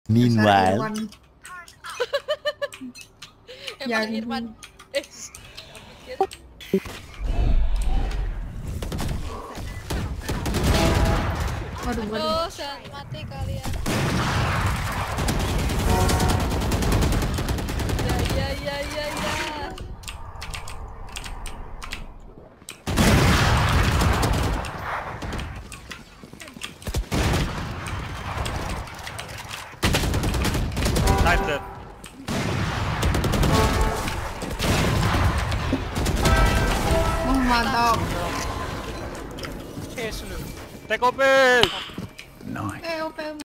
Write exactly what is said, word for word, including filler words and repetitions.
Meanwhile, Irwan. Emang Yang- Irfan. Eh, gak pikir. Waduh, waduh. Aduh, jangan mati kalian. Ya, ya, ya, ya, ya. Nice dead. Oh, mantap. Take open. Eh, O P